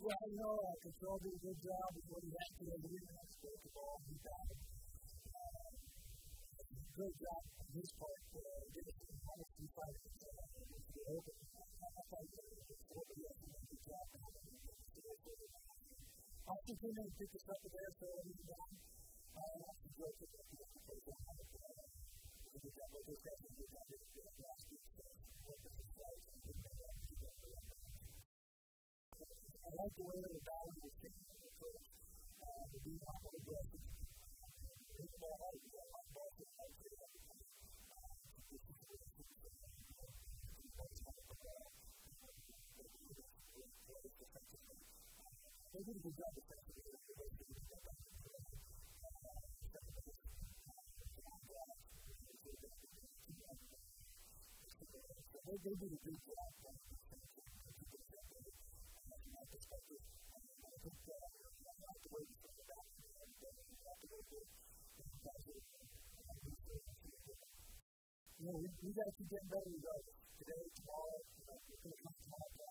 Control did a good job with what he had to do. He didn't have to break the ball. He got it. Great job on his part. Did it almost 2 fights. It opened. I thought he did a good job. Austin came in and picked us up there, so he was down. Austin broke it. He did a good job. Good job. Good job. Good job. Last week. I like the way that the battle was taken in the coach. The beat off of the breath. It's ball out. You got my ball to the out there. They did a good job defensively. They did a good job. We got to keep getting better results. Today, tomorrow, we're going to come tomorrow.